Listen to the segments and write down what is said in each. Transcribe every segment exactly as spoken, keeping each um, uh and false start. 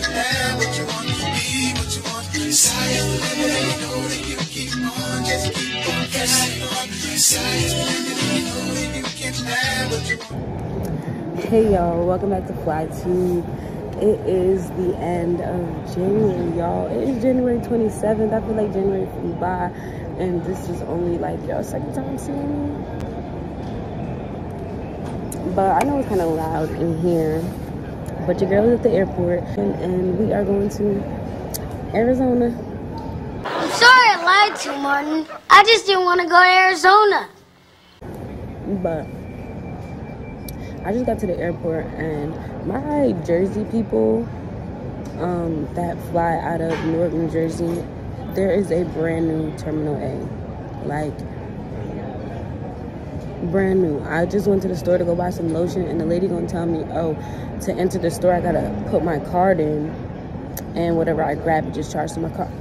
can have what you want, be what you want. Science the limit, and you know that you keep on, just keep on pressing on. Science the limit, and you know that you can have what you want. Hey y'all, welcome back to FLYTUBE. It is the end of January, y'all. It is January twenty-seventh. I feel like January flew by, and this is only like y'all second time seeing me. But I know it's kind of loud in here. But your girl is at the airport, and, and we are going to Arizona. I'm sorry I lied to you, Martin. I just didn't want to go to Arizona. But I just got to the airport, and my Jersey people um, that fly out of Newark, New Jersey, there is a brand new Terminal A. Like, brand new. I just went to the store to go buy some lotion, and the lady gonna tell me, oh, to enter the store I gotta put my card in, and whatever I grab it just charged to my card.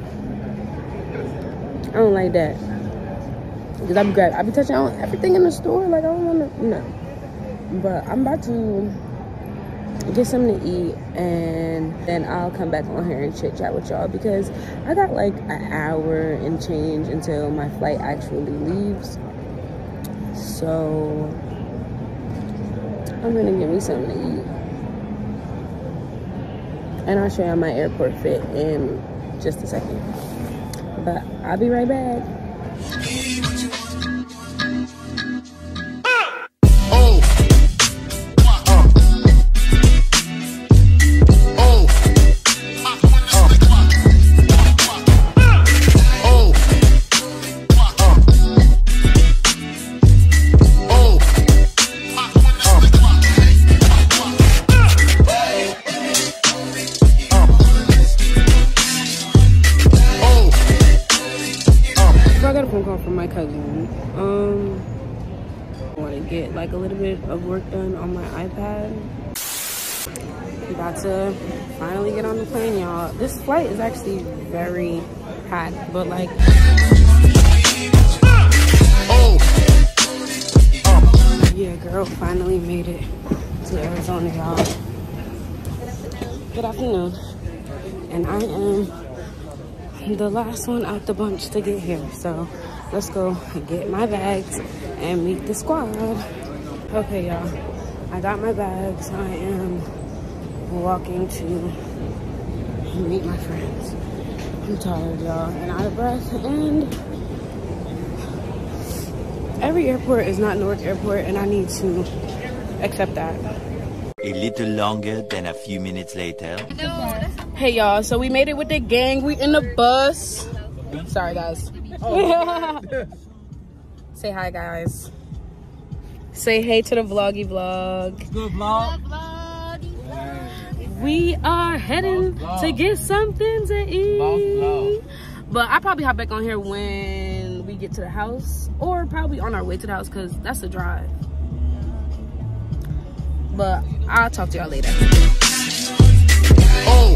I don't like that, because I be grab I be touching on everything in the store. Like, I don't wanna, no. But I'm about to get something to eat, and then I'll come back on here and chit chat with y'all, because I got like an hour and change until my flight actually leaves. So I'm gonna get me something to eat, and I'll show y'all my airport fit in just a second. But I'll be right back. From my cousin. Um, I want to get like a little bit of work done on my iPad. I'm about to finally get on the plane, y'all. This flight is actually very packed, but like, oh, yeah, girl, finally made it to Arizona, y'all. Good afternoon, and I am the last one out the bunch to get here, so let's go get my bags and meet the squad. Okay, y'all, I got my bags. I am walking to meet my friends. I'm tired, y'all, and out of breath, and every airport is not Newark Airport, and I need to accept that. A little longer than a few minutes later. Hey y'all, so we made it with the gang. We in the bus. Sorry guys. Oh. Say hi guys. Say hey to the vloggy vlog. Good vlog. We are heading to get something to eat. But I'll probably hop back on here when we get to the house, or probably on our way to the house, because that's a drive. But I'll talk to y'all later. Oh.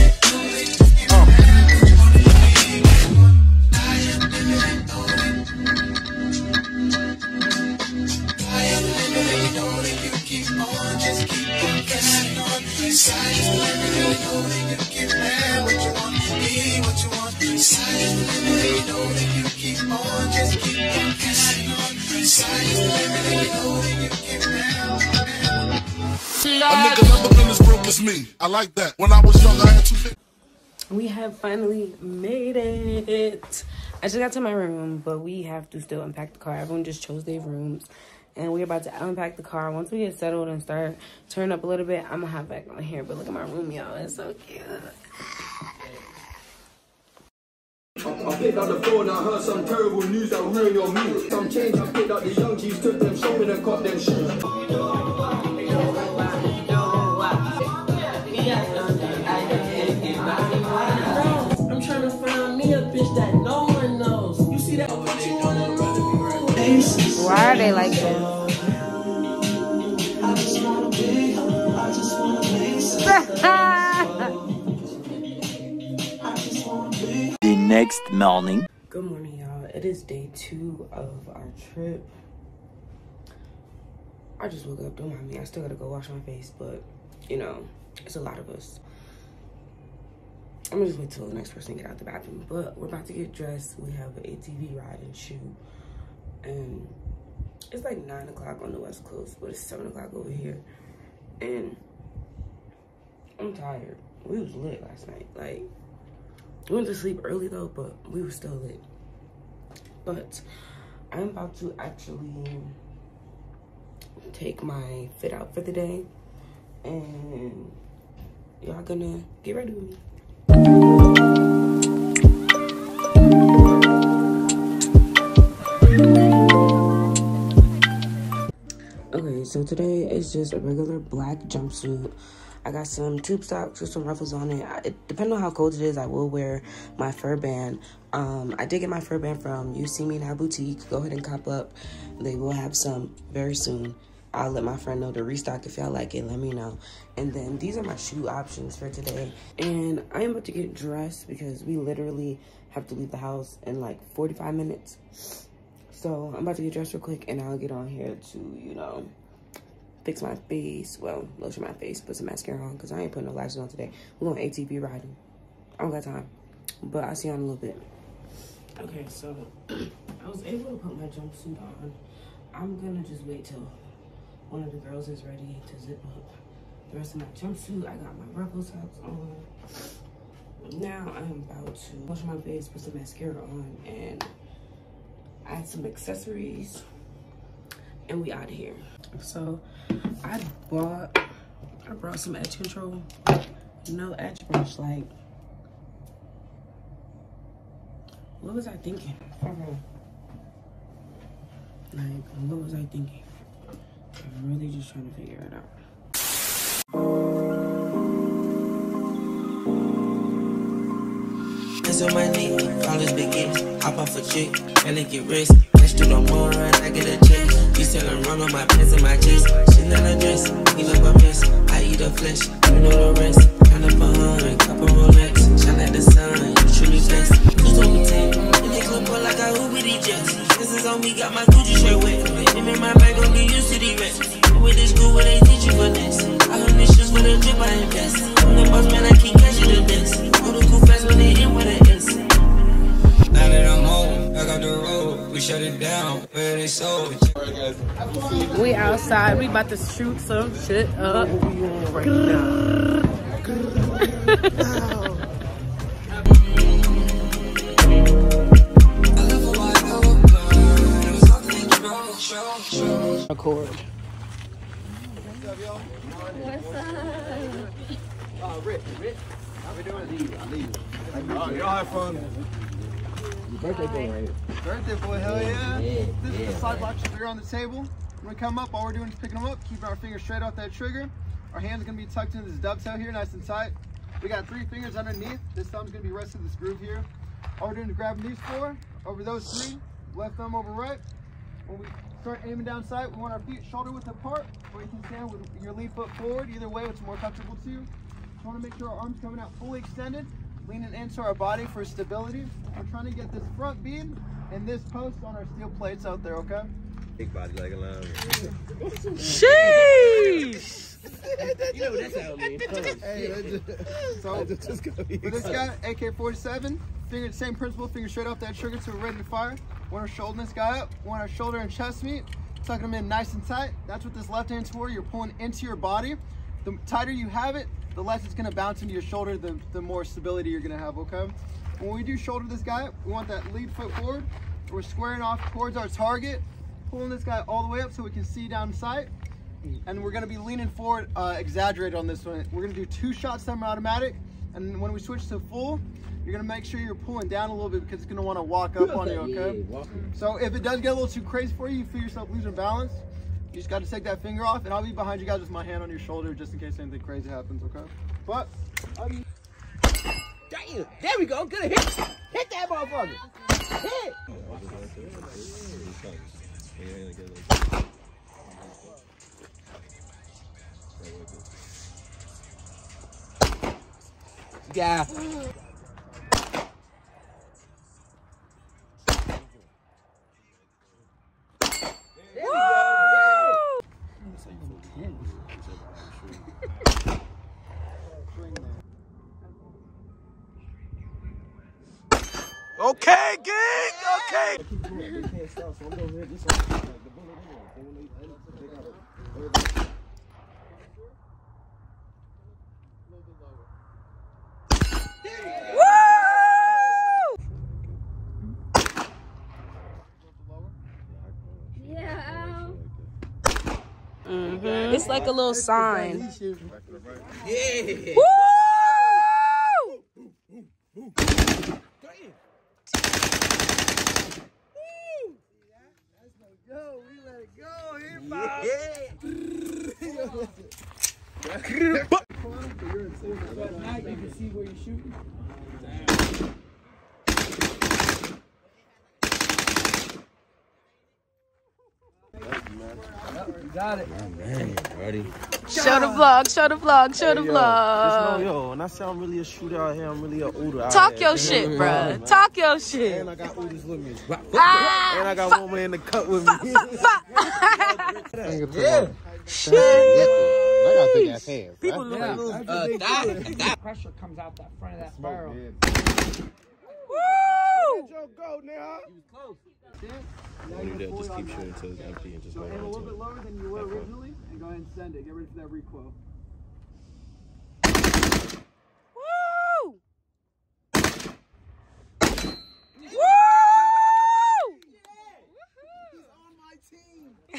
Me. I like that. When I was young, I had two. We have finally made it. I just got to my room, but we have to still unpack the car. Everyone just chose their rooms, and we're about to unpack the car. Once we get settled and start turning up a little bit, I'm gonna hop back on here. But look at my room, y'all. It's so cute. I picked up the phone, I heard some terrible news that ruined your mood. Some change, I picked up the young G's, took them shopping and caught them shoes. I'm trying to find me a bitch that no one knows. You see that? What you wanna do? Why are they like this? I just wanna be, I just wanna be The next morning. Good morning, y'all. It is day two of our trip. I just woke up. Don't mind me. I still gotta go wash my face, but you know, it's a lot of us. I'm gonna just wait till the next person get out the bathroom. But we're about to get dressed. We have an A T V Ride and Shoot. And it's like nine o'clock on the West Coast, but it's seven o'clock over here. And I'm tired. We was lit last night. Like, we went to sleep early though, but we were still lit. But I'm about to actually take my fit out for the day. And y'all gonna get ready with me. Okay, so today is just a regular black jumpsuit. I got some tube socks with some ruffles on it. I, it depending on how cold it is, I will wear my fur band. Um, I did get my fur band from You See Me Now Boutique. Go ahead and cop up. They will have some very soon. I'll let my friend know to restock if y'all like it. Let me know. And then these are my shoe options for today. And I am about to get dressed because we literally have to leave the house in like forty-five minutes. So I'm about to get dressed real quick and I'll get on here to, you know, fix my face. Well, lotion my face, put some mascara on because I ain't putting no lashes on today. We're going A T V riding. I don't got time. But I'll see you in a little bit. Okay, so I was able to put my jumpsuit on. I'm gonna just wait till one of the girls is ready to zip up the rest of my jumpsuit. I got my ruffle socks on. Now I'm about to wash my face, put some mascara on, and add some accessories, and we out of here. So I bought, I brought some edge control. No edge brush, like, what was I thinking? Okay. Like, what was I thinking? I'm really just trying to figure it out. Hands on my knee, college begin, hop off a chick, barely get rich. Catch to the moon, I get a check. You selling run on my pants and my chest. She not a dress, eat up a mess. I eat a flesh, you know the rest. Count up a hundred, couple Rolex. Shine like the sun, you treat me best. You told me ten, and they clip up like I hoop with these jets. This is on me, got my Gucci shirt wet. Him in my bag, don't get used to the rest. With this school where they teach you for this. I heard this shit's for the drip, I invest. I'm the boss man, I keep catching the dance. All the cool fast when they in with it is. Now that I'm home, back up the road, we shut it down, where they sold. We outside, we about to shoot some shit up. Right now. Record. What's up? Uh, Rick, Rick, how we doing? I leave. Oh, y'all have fun. Birthday boy right here. Birthday boy, hell yeah. yeah this yeah, is the side box trigger on the table. When we come up, all we're doing is picking them up, keeping our fingers straight off that trigger. Our hands are gonna be tucked into this dovetail here, nice and tight. We got three fingers underneath. This thumb's gonna be resting this groove here. All we're doing is grabbing these four, over those three, left thumb over right. When we start aiming down sight, we want our feet shoulder width apart, or you can stand with your lead foot forward. Either way, what's more comfortable to you. Just want to make sure our arms coming out fully extended, leaning into our body for stability. We're trying to get this front beam and this post on our steel plates out there, okay? Big body like a lion. Sheesh! You know what that sound means. Hey, so for this guy, A K forty-seven, finger, same principle, finger straight off that trigger so we're ready to fire. Want our shoulder this guy up, want our shoulder and chest meet, tucking them in nice and tight. That's what this left hand's for. You're pulling into your body. The tighter you have it, the less it's gonna bounce into your shoulder, the, the more stability you're gonna have, okay? When we do shoulder this guy, we want that lead foot forward. We're squaring off towards our target, pulling this guy all the way up so we can see down sight. And we're gonna be leaning forward, uh, exaggerated on this one. We're gonna do two shots semi-automatic, and when we switch to full, you're gonna make sure you're pulling down a little bit because it's gonna wanna walk up on you, okay? Yeah, so if it does get a little too crazy for you, you feel yourself losing balance, you just gotta take that finger off, and I'll be behind you guys with my hand on your shoulder just in case anything crazy happens, okay? But, um, damn, there we go, good hit. Hit that motherfucker. Hit. Yeah. Okay, gang. Okay. Mm-hmm. It's like a little sign. Yeah. Woo! Yo, we let it go. Here, Now you can see where you're shooting. You got it. Oh, man, ready? Show the vlog, show the vlog, show the Hey, yo, vlog. just know, yo, when I say I'm really a shooter out here, I'm really a Uda out Talk here. your shit, bruh. Talk your shit. And I got Udas with me. Ah, And I got one man in the cut with me. Yeah. Shit. I got big ass hands. People Yeah. lose. Uh, that, that pressure comes out that front of that barrel. Woo! Go now. He was close. Now You you did, pull just it keep on shooting back. until it's empty and just So go aim a right little to bit it. lower than you were Okay. originally, and go ahead and send it. Get ready for that recoil. Woo! Woo! He's on my team. Woo!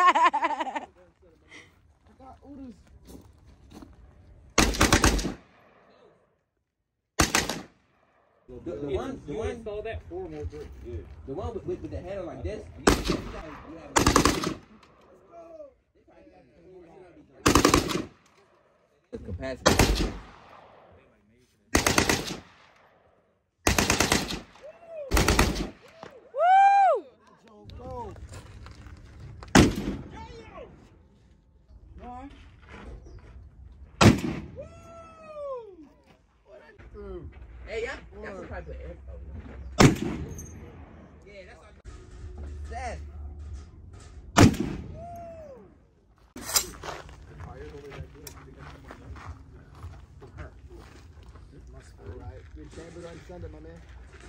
The, the one, the one, saw that four more grip. Yeah. The one with, with, with the handle like this. You, you gotta, you have the capacity. Hey, yeah, that's what I put air. Yeah, that's what I said. Alright, good chamber on Sunday, my man.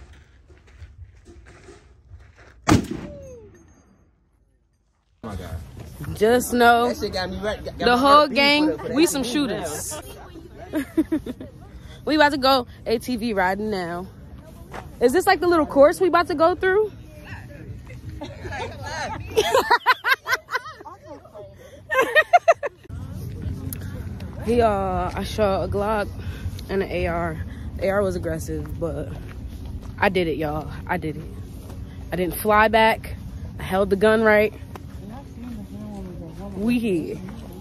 My God. Just know That shit got me right. Got the my whole heart beating for gang, that. we some shooters. We about to go A T V riding now. Is this like the little course we about to go through? He, uh, I shot a Glock and an A R. The A R was aggressive, but I did it, y'all. I did it. I didn't fly back. I held the gun right. We here.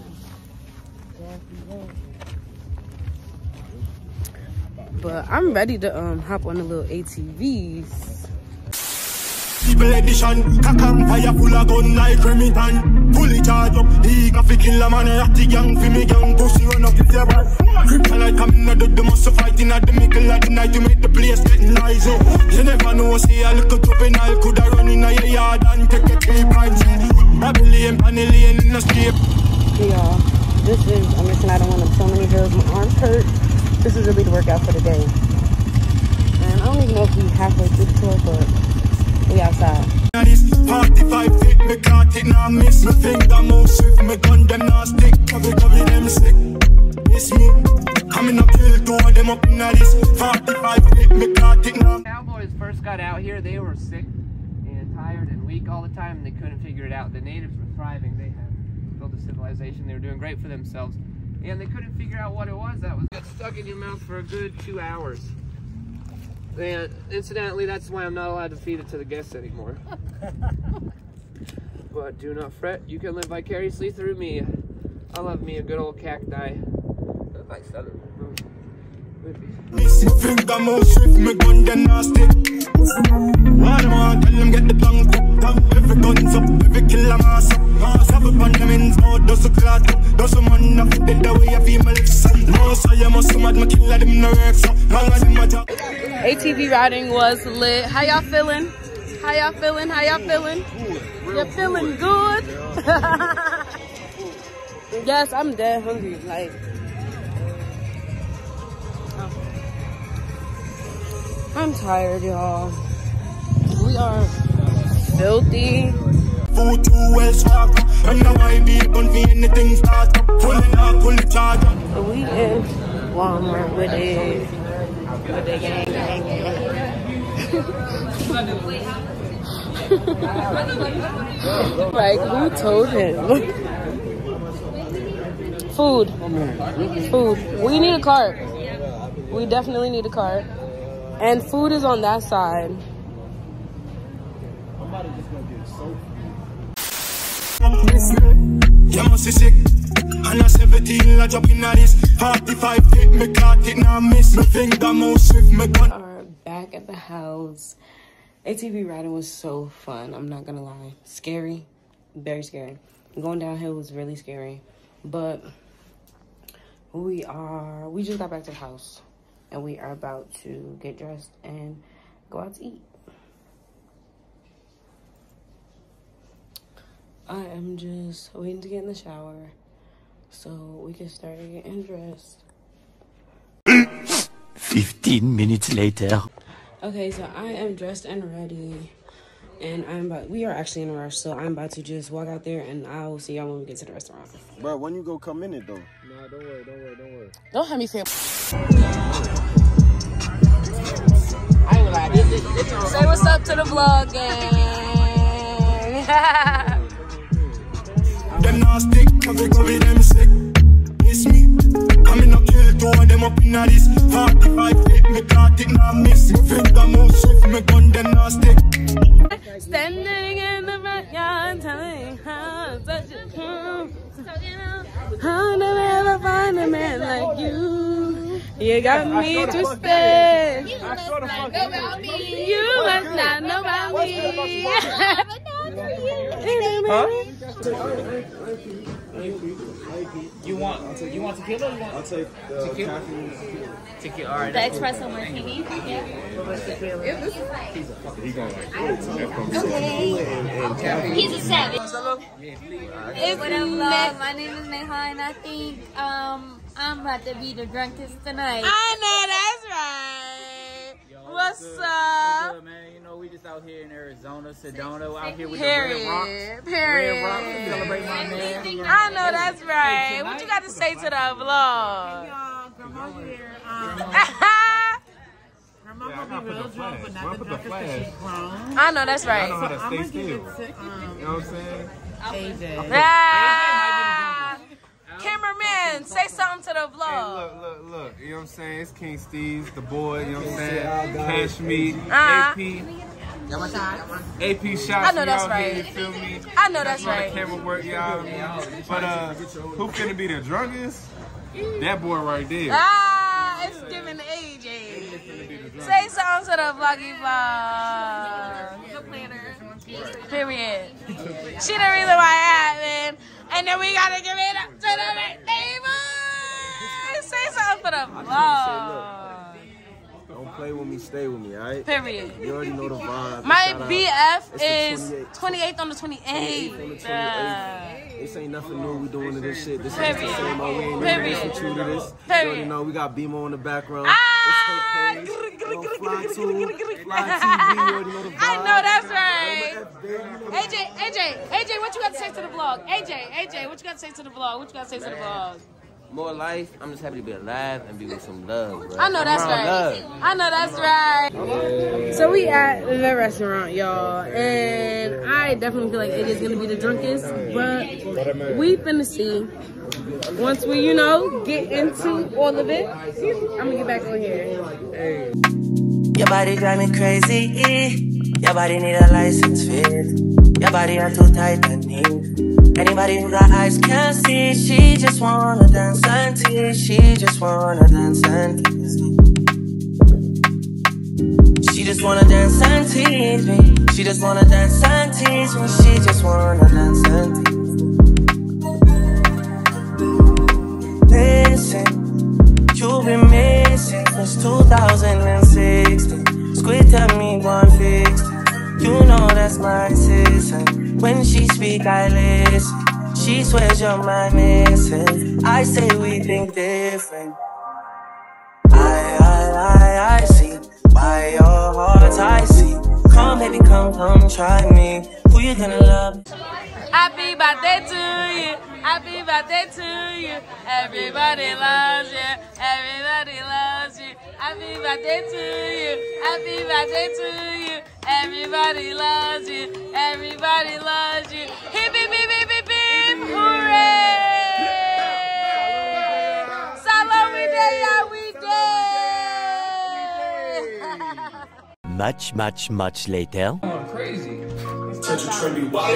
But I'm ready to um hop on the little A T Vs. People edition, kakam fire full of gun like Remington. Fully charged up, he can fi kill a man. Ratty gang fi me gang, pussy run up if you bad. Kryptonite coming out of the muscle fighting at the middle of the night to make the place get nice. You never know, see a little juvenile coulda run in a yard and take a three points. I believe panel lane in the street. Y'all, this is a mission I don't want to so many hills. My arms hurt. This is really the workout for the day. And I don't even know if we halfway through the tour, but we outside. forty-five feet, me caught it, now miss. Me finger move swift, me gun them now stick. Cover, cover them sick. It's me. Coming up, kill two of them up in this. forty-five feet, me caught it now. Cowboys first got out here, they were sick and tired and weak all the time, and they couldn't figure it out. The natives were thriving. They had built a civilization. They were doing great for themselves, and they couldn't figure out what it was that was got stuck in your mouth for a good two hours. And incidentally, that's why I'm not allowed to feed it to the guests anymore. But do not fret, you can live vicariously through me. I love me a good old cacti. Like southern. Finger move swift, me gun them now stick. Why them all tell them get the tongue down. Every guns up, every killer mass up. Mass have a band them in sport, does a clot up. Does a man up, dead the way I feel my lips. No, so you must mad, my killer them no works up. Long as him a job. A T V riding was lit. How y'all feeling? How y'all feeling? How y'all feeling? You're feeling good? Yes, I'm dead hungry. Like, I'm I'm tired, y'all. We are filthy. Food too well sharp, and now I be gun for anything start. Pulling out, pull the charge. We in Walmart with it. With the gang, gang, gang. Like, who told him? Food. Food. We need a cart. We definitely need a cart. And food is on that side. You must be sick. And a seventeen, I drop in this. forty-five, hit me, caught it, now miss. Me finger mouse with me gun. We are back at the house. A T V riding was so fun. I'm not gonna lie. Scary. Very scary. Going downhill was really scary. But we are, we just got back to the house. And we are about to get dressed and go out to eat. I am just waiting to get in the shower so we can start getting dressed. Fifteen minutes later. Okay, so I am dressed and ready. And I'm about, we are actually in a rush, so I'm about to just walk out there and I will see y'all when we get to the restaurant. Bro, when you go come in it though? Nah, don't worry, don't worry, don't worry. Don't have me say I ain't gonna lie, this, this, this say what's up to the vlog gang. Them not stick, cause they go with them sick. It's me. I'm in a kill, two of them up in a this. forty-five, hit me, caught it, now miss. Me finger mouse with me gun, them not stick. Standing in the front yard, telling how such a come. I'll never ever find a man like you. You got me twisted. You must not know about me. You must not know about me. Huh? You want you want tequila? You want I'll take uh, tequila? Tequila, all right. The espresso martini. Yeah. He going like, Okay. He's a savage. What up, vlog? My name is Neha, and I think um I'm about to be the drunkest tonight. I know that's right. What's good? up? What's good, man? You know, we just out here in Arizona, Sedona, out here with Period. the Red Rocks. Period. Red Rocks, we celebrate my man. I know that's right. What you got to say to the vlog? Y'all, grandma here. Um, grandma gonna be real drunk, but not the drunkest because she's grown. I know that's right. I know how to stay still. You know what I'm saying? A J. Ah, cameraman, say something to the vlog. Hey, look, look, look. You know what I'm saying? It's King Steve's, the boy. You know what I'm saying? Cash me, Uh-huh. A P. A P shots. I know that's out right. Here, you feel me? I know that's right. The camera work, y'all. But uh, who finna be the drunkest? That boy right there. Ah, it's giving A J. Say something to the vloggy vlog. The planner. Period. She the reason why it happened. And then we gotta give it up to the neighbors. Say something for the vlog. Don't play with me, stay with me, alright? Period. You already know the vibe. My B F It's is the twenty-eighth on the twenty-eighth. twenty-eighth. This ain't nothing new. We doing to this shit. This is the Period. same old. We ain't Period. never been true to this. You Period. already know we got Beemo in the background. Ah! It's okay. Fly to, Fly T V. You already know the vibe. I know that's right. A J, A J, A J, what you got to say to the vlog? A J, A J, what you got to say to the vlog? What you got to say to the vlog? More life. I'm just happy to be alive and be with some love, bro. I know that's right. Love. I know that's right. So we at the restaurant, y'all, and I definitely feel like A J's gonna be the drunkest, but we finna see. Once we, you know, get into all of it, I'm gonna get back on here. Hey. Your body drive me crazy. Your body need a license fit. Your body are too tight and neat. Anybody who got eyes can't see. She just wanna dance and tease. She just wanna dance and tease me. She just wanna dance and tease me. She just wanna dance and tease me. She just wanna dance and tease me. Listen, you've been missing since two thousand sixteen. Squid tell me one fix. You know that's my sister. When she speak, I listen. She swears you're my missus. I say we think different. I, I, I, I see why you're enticing. Come, baby, come, come, try me. Who you gonna love? Happy birthday to you. Happy birthday to you. Everybody loves you. Everybody loves you. Happy birthday to you. Happy birthday to you. Everybody loves you. Everybody loves you. Hip, hip, hip, hip, hip, hip. Hooray! Salam we day, yeah, we day. Much, much, much later. Oh, crazy. Such a trendy wild.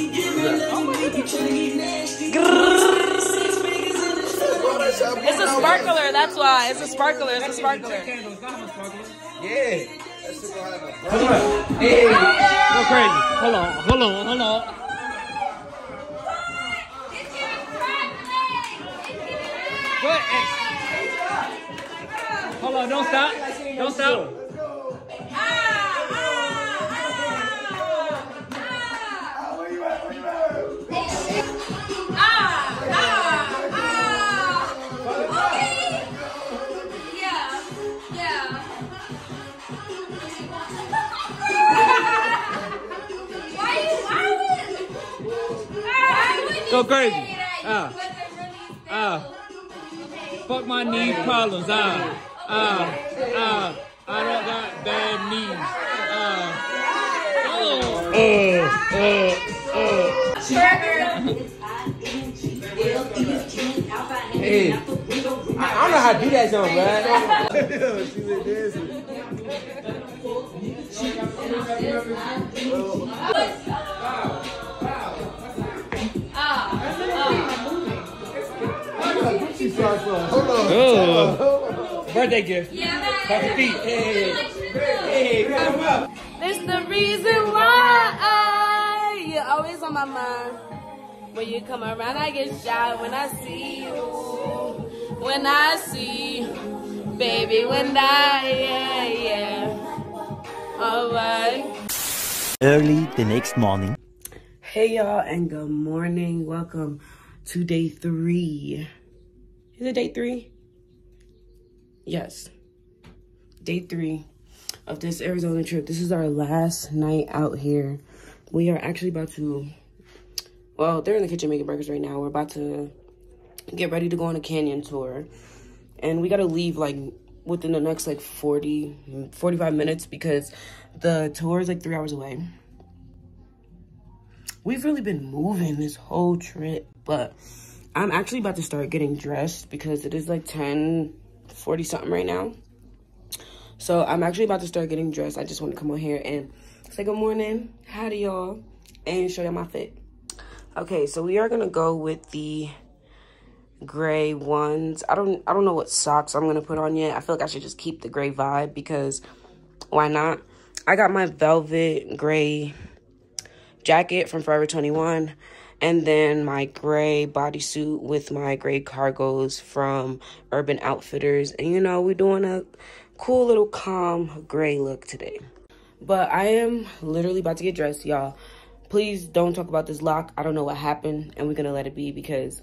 It's a sparkler, that's why. It's a sparkler, it's a sparkler. Yeah. Come on. Hey. Go crazy. Hold on, hold on, hold on. Go ahead. Hold on, don't stop. Don't stop. Go crazy. Ah. Ah. Fuck my knee problems. Ah. Ah. Ah. I don't got bad knees. Ah. Oh. Uh. Uh. Uh. Hey. I, I don't know how to do that song, man. She was dancing. Hold on. Oh. Birthday gift. Happy feet. Hey. Hey. Come up. It's the reason why you're always on my mind. When you come around, I get shy when I see you. When I see you. Baby, when I, yeah, yeah. Alright. Early the next morning. Hey y'all, and good morning. Welcome to day three. Is it day three? Yes. Day three of this Arizona trip. This is our last night out here. We are actually about to, well, they're in the kitchen making burgers right now. We're about to get ready to go on a canyon tour. And we got to leave like within the next like forty, forty-five minutes because the tour is like three hours away. We've really been moving this whole trip, but I'm actually about to start getting dressed because it is like ten forty something right now. So I'm actually about to start getting dressed. I just want to come on here and say good morning, howdy y'all, and show y'all my fit. Okay, so we are gonna go with the gray ones. I don't I don't know what socks I'm gonna put on yet. I feel like I should just keep the gray vibe because why not? I got my velvet gray jacket from Forever twenty-one, and then my gray bodysuit with my gray cargos from Urban Outfitters. And you know, we're doing a cool little calm gray look today. But I am literally about to get dressed, y'all. Please don't talk about this lock. I don't know what happened, and we're gonna let it be because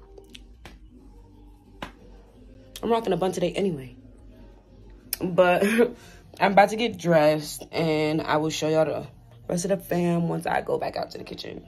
I'm rocking a bun today anyway. But I'm about to get dressed, and I will show y'all the rest of the fam once I go back out to the kitchen.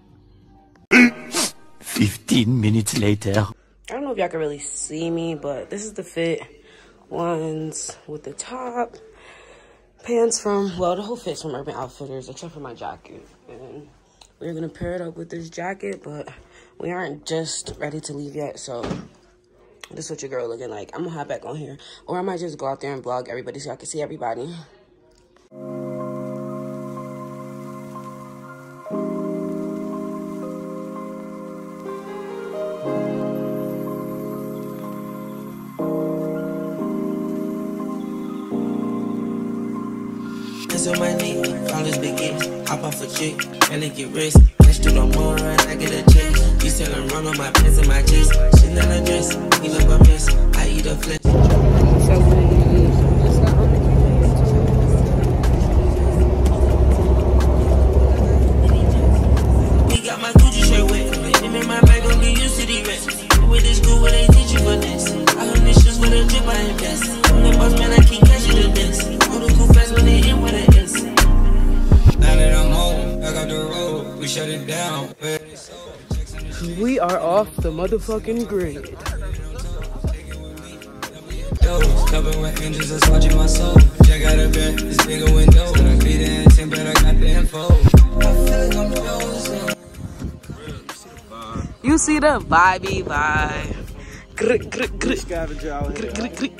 Fifteen minutes later. I don't know if y'all can really see me, but this is the fit. Ones with the top. Pants from, well, the whole fit's from Urban Outfitters, except for my jacket. And we're gonna pair it up with this jacket, but we aren't just ready to leave yet, so this is what your girl looking like. I'm gonna hop back on here, or I might just go out there and vlog everybody so I can see everybody. On my knee, flawless begin. Hop off a chick, barely get rest. Cash to the moon, run, I get a check. You selling run on my pants and my chest. She not a dress, clean up a mess. I eat a flesh. We got my Gucci shirt wet. Them in my bag, gon' get used to the rest. With this school where they teach you for this. I heard this shoes with a drip, I invest. I'm the boss man, I keep catching the best. All the cool fast when they in with it. off the motherfucking grid. Covered with angels that's watching my soul. Check out a bed, this bigger window. I be the intent, but I got the info. I feel like I'm frozen. You see the vibey vibe. Grr, grr, grr. Scavenger out here. Grr, grr, grr.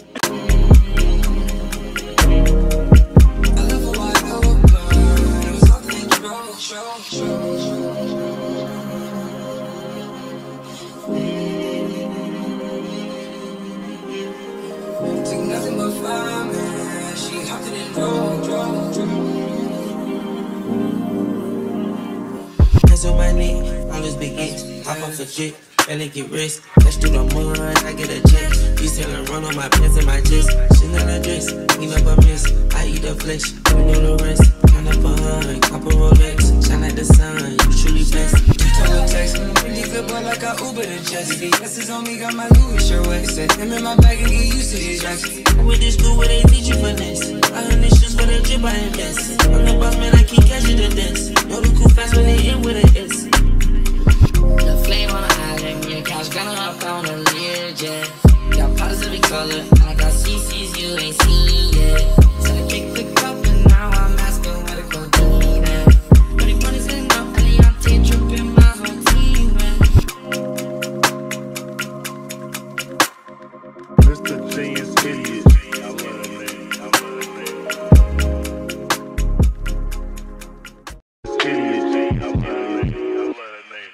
Nothing but fire, man. She hopped in and drove, drove, drove. Hands on my knee, all this big X. Hop off a jet, barely get rest. Catch through the mud, I get a jet. These telling run on my pants and my chest. Chanel a dress, clean up a mess. I eat the flesh, even know the rest. Count up a hun, copper Rolex. Shine like the sun, you truly blessed. You talk a text, really good boy like I Uber to Jesse. The S is on me, got my Louis shirt wet. Said him in my bag and get used to these tracks. With this school where they teach you finesse. I heard this shoes for the drip I invest. I'm the boss man, I keep catching the desk. Know the cool fast when they in with an S. The flame on the island, your couch gonna hop on a Learjet. Got potters every color, I got C Cs you ain't seen yet. So I kicked the cup and now I'm asking where to go do that. But it money's in up, Eliante tripping my whole team, man. Mister Genius Idiot. I love that name. I love that name. Idiot. I love that name. I love that name.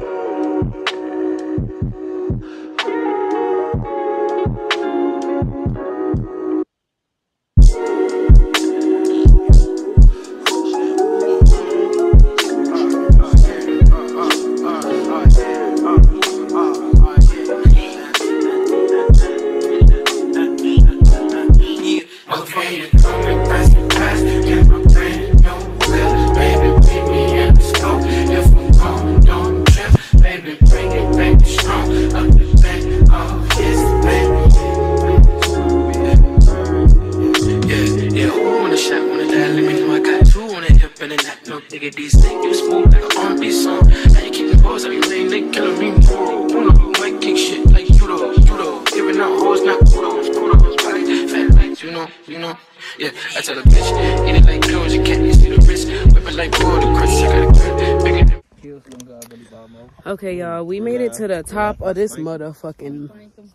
Okay, y'all, we made it to the top of this motherfucking.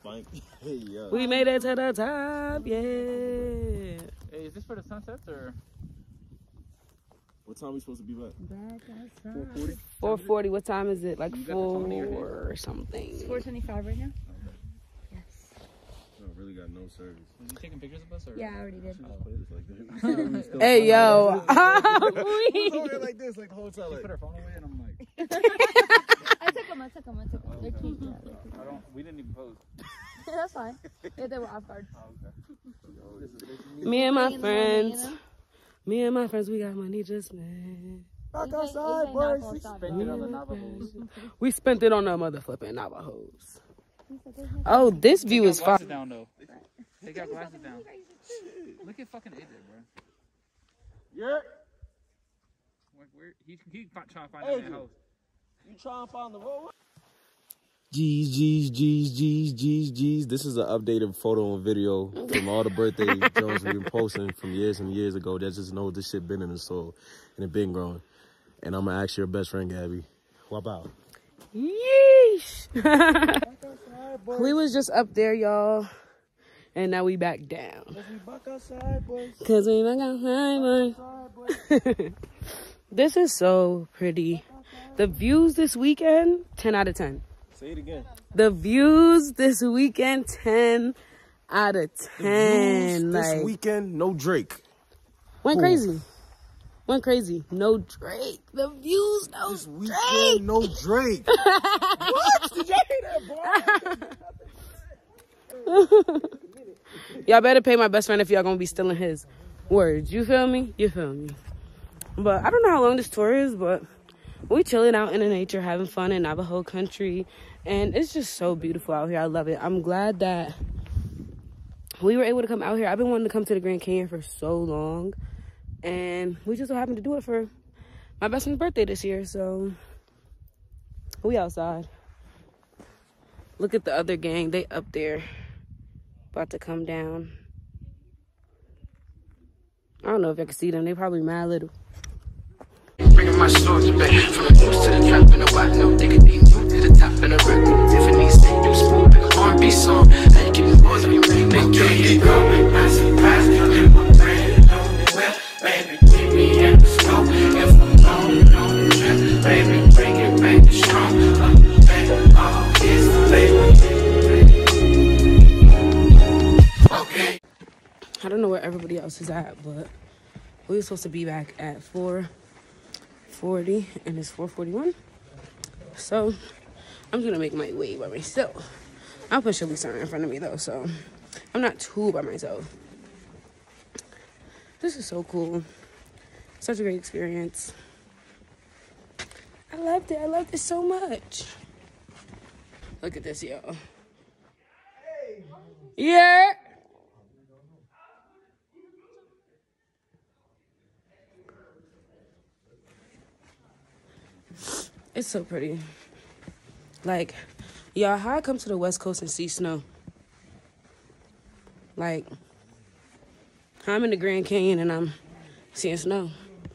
We made it to the top, yeah. Hey, is this for the sunsets or? What time are we supposed to be back? Back outside. four forty. What time is it? Like four or something. It's four twenty-five right now. Yes. I really got no service. Was you taking pictures of us? Or? Yeah, I already did. Oh, hey, yo. We was over here like this, like the whole time. Like, put her phone away, and I'm like. I took them. I took them. I took them. They're cute. Yeah, they're cute. I don't. We didn't even pose. That's fine. Yeah, they were off guard. Oh, okay. Me and my friends. Me and my friends, we got money just made. Back outside, boys. We spent it on the Navajos. We spent it on the motherfucking Navajos. Oh, this view is fine. Take out glasses down, though. Take out glasses down. Look at fucking A J, bro. Yeah. Where, where, he, he trying to find that house. You trying to find the road? Geez, geez, geez, geez, geez, geez. This is an updated photo and video from all the birthday Jones we've been posting from years and years ago. That just know this shit been in the soul and it been growing. And I'm gonna ask your best friend, Gabby. What about? Yeesh. We was just up there, y'all. And now we back down. Cause we back outside, boys. This is so pretty. The views this weekend, ten out of ten. Say it again. The views this weekend, ten out of ten. This like, weekend, no Drake. Went Ooh. crazy. Went crazy. No Drake. The views, no this Drake. Weekend, no Drake. What? Did y'all hear that, boy? Y'all better pay my best friend if y'all gonna be stealing his words. You feel me? You feel me? But I don't know how long this tour is, but we chilling out in the nature, having fun in Navajo country. And it's just so beautiful out here. I love it. I'm glad that we were able to come out here. I've been wanting to come to the Grand Canyon for so long. And we just so happened to do it for my best friend's birthday this year. So we outside. Look at the other gang. They up there. About to come down. I don't know if I can see them. They probably mad little. Bringing my swords back from the boots to the trap in the white no diggity new to the top in the record. Tiffany say new spoon R and B song. I keep the boys on your ring. They can't get going. I surprise them in my brand new well, baby, keep me in the scope. If I'm going on the trip, baby, bring it back strong. Up the back, all this, baby. Okay. I don't know where everybody else is at, but we were supposed to be back at four forty and it's four forty-one. So I'm gonna make my way by myself. I'll put Shelly Sarn in front of me though, so I'm not too by myself. This is so cool. Such a great experience. I loved it. I loved it so much. Look at this, y'all. Yeah. It's so pretty. Like, y'all, how I come to the West Coast and see snow? Like, how I'm in the Grand Canyon and I'm seeing snow.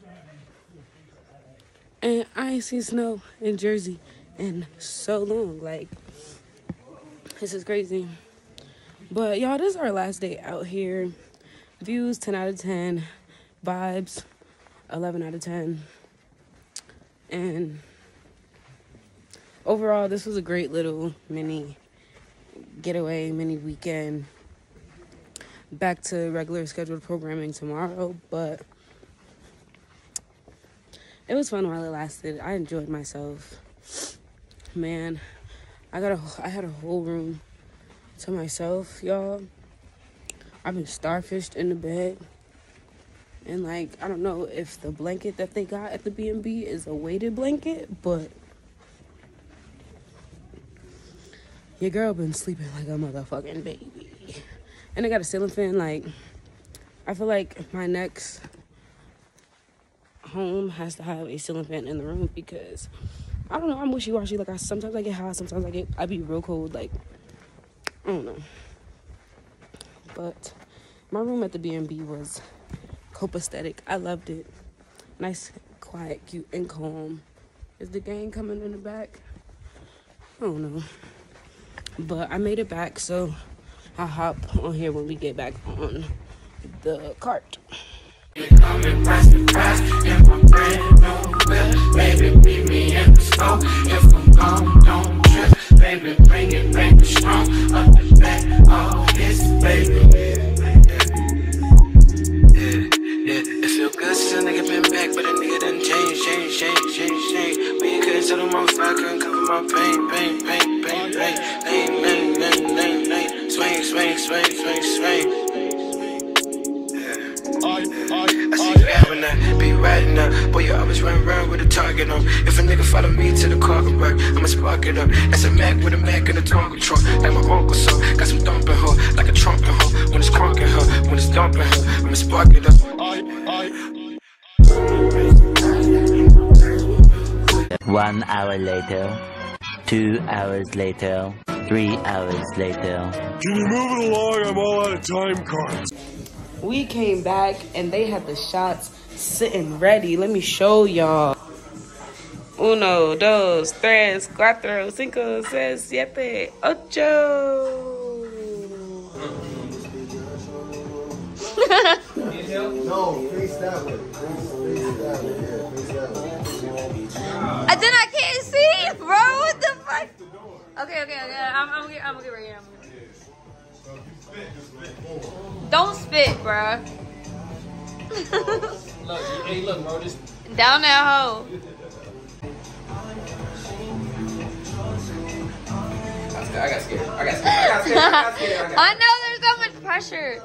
And I ain't seen snow in Jersey in so long. Like, this is crazy. But, y'all, this is our last day out here. Views, ten out of ten. Vibes, eleven out of ten. And overall, this was a great little mini getaway, mini weekend. Back to regular scheduled programming tomorrow, but it was fun while it lasted. I enjoyed myself. Man, I got a, I had a whole room to myself, y'all. I've been starfished in the bed. And, like, I don't know if the blanket that they got at the B and B is a weighted blanket, but your girl been sleeping like a motherfucking baby. And I got a ceiling fan. Like, I feel like my next home has to have a ceiling fan in the room because, I don't know, I'm wishy-washy. Like, I sometimes I get hot, sometimes I get, I be real cold. Like, I don't know. But my room at the B and B was copacetic. I loved it. Nice, quiet, cute, and calm. Is the gang coming in the back? I don't know. But I made it back, so I'll hop on here when we get back on the cart. Coming past the past in my brand new whip. Baby, meet me in the snow. If I'm gone, don't trip. Baby, bring it back strong. Up the back, all this, baby. Yeah, it feel good since a nigga been back, but a nigga done change, change, change, change, change. When you couldn't tell them on fire, couldn't cover my pain, pain, pain, pain, pain. Lane, lane, lane, lane, lane. Swing, swing, swing, swing, swing. I see you out when I be riding up. Boy, you always run around with a target on. If a nigga follow me to the cargo work, I'ma spark it up. That's a Mac with a Mac in the Tonka truck. Like my uncle, so got some dumping her. Like a trumpet her. When it's crunking her, when it's dumping her, I'ma spark it up. One hour later, two hours later, three hours later. Can you move it along? I'm all out of time cards. We came back and they had the shots sitting ready. Let me show y'all. Uno, dos, tres, cuatro, cinco, seis, siete, ocho. No, face that way. Face that way. Yeah, face that way. And then I can't see, bro. What the fuck? Okay, okay, okay. I'm, I'm, I'm gonna get right here. I'm gonna Don't spit, bruh. Look, hey, look, bro. Just down that hole. I got scared. I got scared. I got scared. I got scared. I, got scared. I know there's so much pressure.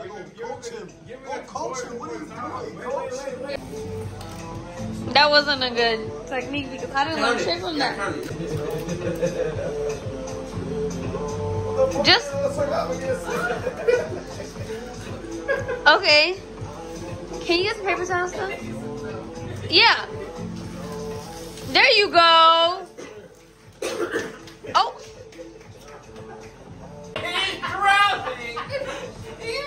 That wasn't a good technique because I didn't learn shit from that. Just okay. Can you get some paper towels stuff? Yeah. There you go. Oh. drowning. He's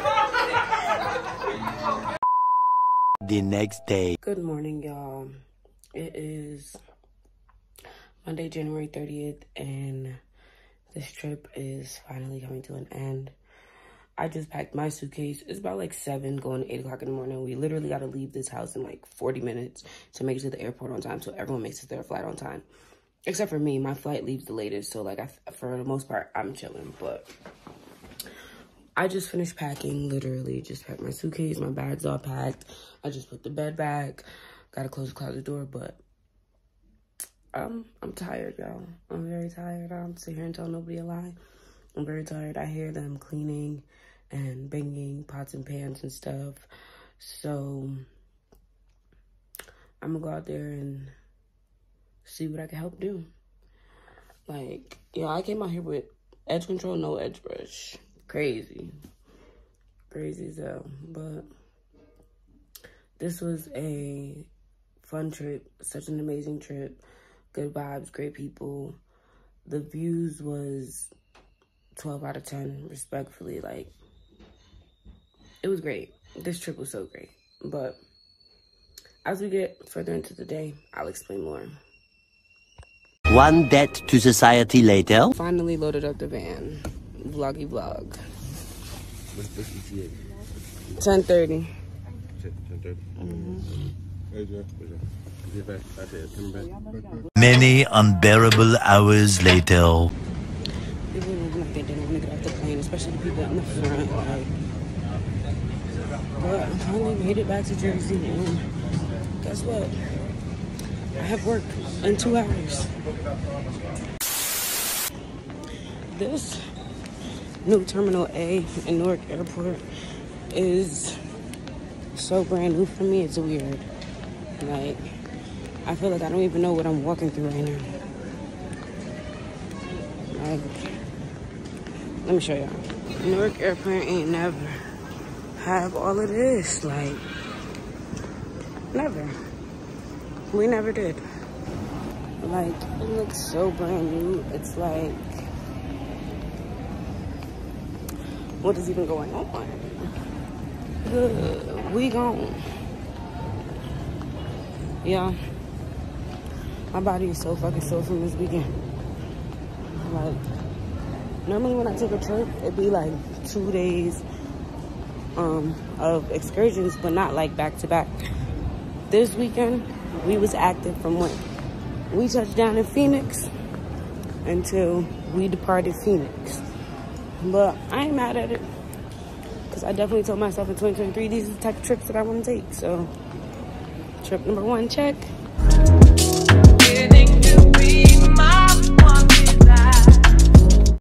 drowning. The next day. Good morning, y'all. It is Monday, January thirtieth, and this trip is finally coming to an end. I just packed my suitcase. It's about like seven, going to eight o'clock in the morning. We literally got to leave this house in like forty minutes to make it to the airport on time, so everyone makes it to their flight on time. Except for me, my flight leaves the latest, so like I, for the most part, I'm chilling. But I just finished packing, literally. Just packed my suitcase, my bag's all packed. I just put the bed back. Got to close the closet door, but um, I'm tired, y'all. I'm very tired. I'm sit here and tell nobody a lie. I'm very tired. I hear them cleaning and banging pots and pans and stuff. So I'm gonna go out there and see what I can help do. Like, you know, I came out here with edge control, no edge brush. Crazy. Crazy as hell. But this was a fun trip. Such an amazing trip. Good vibes, great people. The views was twelve out of ten, respectfully. Like, it was great. This trip was so great. But as we get further into the day, I'll explain more. One debt to society later. Finally loaded up the van. Vloggy vlog. ten thirty. ten thirty. Many unbearable hours later. People looking like they didn't want to get off the plane, especially the people in the front. Like, but I finally made it back to Jersey, and guess what? I have work in two hours. This new Terminal A in Newark Airport is so brand new for me. It's weird. Like, I feel like I don't even know what I'm walking through right now. Like, let me show y'all. Newark Airport ain't never have all of this. Like, never. We never did. Like, it looks so brand new. It's like, what is even going on? Good. We gone. Yeah. My body is so fucking sore from this weekend. Like, normally when I take a trip, it'd be like two days um, of excursions, but not like back to back. This weekend, we was active from when we touched down in Phoenix until we departed Phoenix. But I ain't mad at it, because I definitely told myself in twenty twenty-three, these are the type of trips that I want to take. So, trip number one, check. Getting to be my